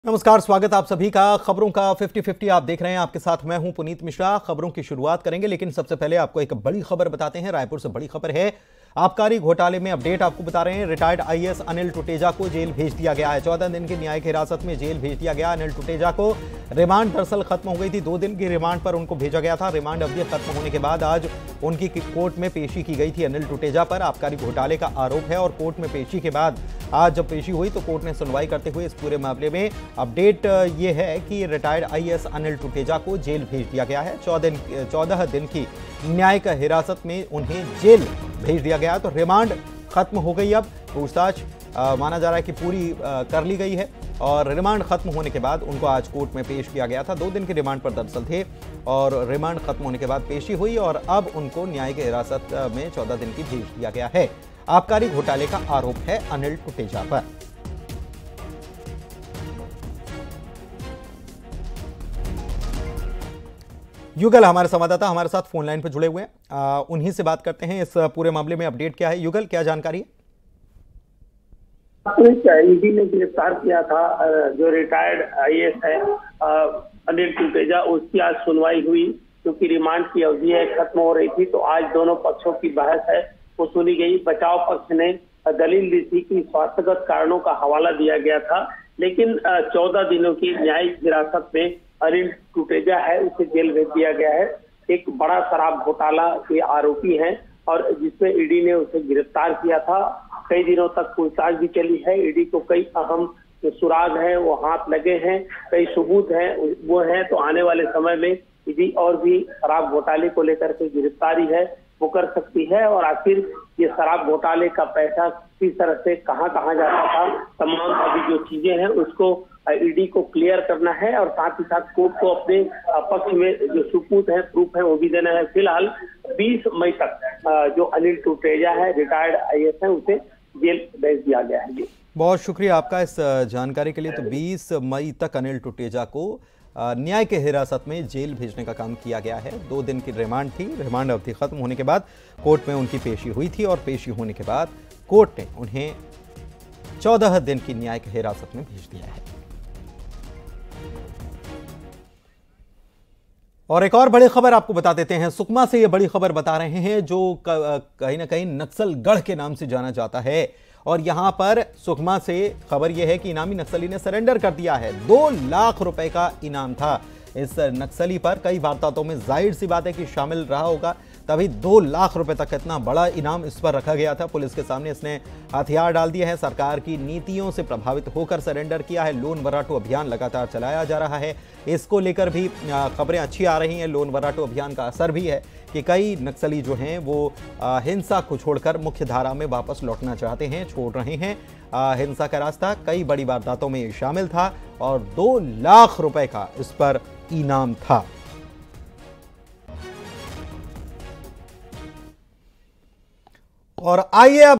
नमस्कार, स्वागत आप सभी का खबरों का 50-50 आप देख रहे हैं। आपके साथ मैं हूं पुनीत मिश्रा। खबरों की शुरुआत करेंगे, लेकिन सबसे पहले आपको एक बड़ी खबर बताते हैं। रायपुर से बड़ी खबर है। आबकारी घोटाले में अपडेट आपको बता रहे हैं। रिटायर्ड आईएएस अनिल टुटेजा को जेल भेज दिया गया है। 14 दिन की न्यायिक हिरासत में जेल भेज दिया गया। अनिल टुटेजा को रिमांड दरअसल खत्म हो गई थी। 2 दिन की रिमांड पर उनको भेजा गया था। रिमांड अवधि खत्म होने के बाद आज उनकी कोर्ट में पेशी की गई थी। अनिल टुटेजा पर आबकारी घोटाले का आरोप है और कोर्ट में पेशी के बाद आज जब पेशी हुई तो कोर्ट ने सुनवाई करते हुए इस पूरे मामले में अपडेट ये है कि रिटायर्ड आईएएस अनिल टुटेजा को जेल भेज दिया गया है। 14 दिन की न्यायिक हिरासत में उन्हें जेल भेज दिया गया। तो रिमांड खत्म हो गई। अब पूछताछ माना जा रहा है कि पूरी कर ली गई है और रिमांड खत्म होने के बाद उनको आज कोर्ट में पेश किया गया था। 2 दिन के रिमांड पर दरअसल थे और रिमांड खत्म होने के बाद पेशी हुई और अब उनको न्यायिक हिरासत में 14 दिन की भेज दिया गया है। आबकारी घोटाले का आरोप है अनिल टुटेजा पर। युगल हमारे संवाददाता हमारे साथ फोन लाइन पर जुड़े हुए हैं, उन्हीं से बात करते हैं। इस पूरे मामले में अपडेट क्या है? युगल, क्या जानकारी है? ईडी ने गिरफ्तार किया था जो रिटायर्ड आईएएस है अनिल टुटेजा, उसकी आज सुनवाई हुई। क्योंकि रिमांड की अवधि खत्म हो रही थी तो आज दोनों पक्षों की बहस है वो सुनी गई। बचाव पक्ष ने दलील दी थी कि स्वास्थ्यगत कारणों का हवाला दिया गया था, लेकिन 14 दिनों की न्यायिक हिरासत में अनिल टुटेजा है उसे जेल भेज दिया गया है। एक बड़ा शराब घोटाला के आरोपी हैं और जिसमें ईडी ने उसे गिरफ्तार किया था। कई दिनों तक पूछताछ भी चली है। ईडी को कई अहम जो सुराग हैं वो हाथ लगे हैं, कई सबूत हैं वो हैं। तो आने वाले समय में ईडी और भी शराब घोटाले को लेकर के गिरफ्तारी है वो कर सकती है। और आखिर ये शराब घोटाले का पैसा किस तरह से कहां जाता था, तमाम अभी जो चीजें हैं उसको ईडी को क्लियर करना है और साथ ही साथ कोर्ट को अपने पक्ष में जो सबूत है, प्रूफ है वो भी देना है। फिलहाल 20 मई तक जो अनिल टुटेजा है रिटायर्ड आईएएस है उसे जेल भेज दिया गया है। जी बहुत शुक्रिया आपका इस जानकारी के लिए। तो 20 मई तक अनिल टुटेजा को न्यायिक हिरासत में जेल भेजने का काम किया गया है। 2 दिन की रिमांड थी। रिमांड अवधि खत्म होने के बाद कोर्ट में उनकी पेशी हुई थी और पेशी होने के बाद कोर्ट ने उन्हें 14 दिन की न्यायिक हिरासत में भेज दिया है। और एक और बड़ी खबर आपको बता देते हैं। सुकमा से ये बड़ी खबर बता रहे हैं जो कहीं ना कहीं नक्सलगढ़ के नाम से जाना जाता है। और यहां पर सुकमा से खबर यह है कि इनामी नक्सली ने सरेंडर कर दिया है। 2 लाख रुपए का इनाम था इस नक्सली पर। कई वारदातों में जाहिर सी बात है कि शामिल रहा होगा, तभी 2 लाख रुपए तक इतना बड़ा इनाम इस पर रखा गया था। पुलिस के सामने इसने हथियार डाल दिया है। सरकार की नीतियों से प्रभावित होकर सरेंडर किया है। लोन वर्राटू अभियान लगातार चलाया जा रहा है। इसको लेकर भी खबरें अच्छी आ रही हैं। लोन वर्राटू अभियान का असर भी है कि कई नक्सली जो हैं वो हिंसा को छोड़कर मुख्य धारा में वापस लौटना चाहते हैं, छोड़ रहे हैं हिंसा का रास्ता। कई बड़ी वारदातों में ये शामिल था और 2 लाख रुपए का इस पर इनाम था। और आइए अब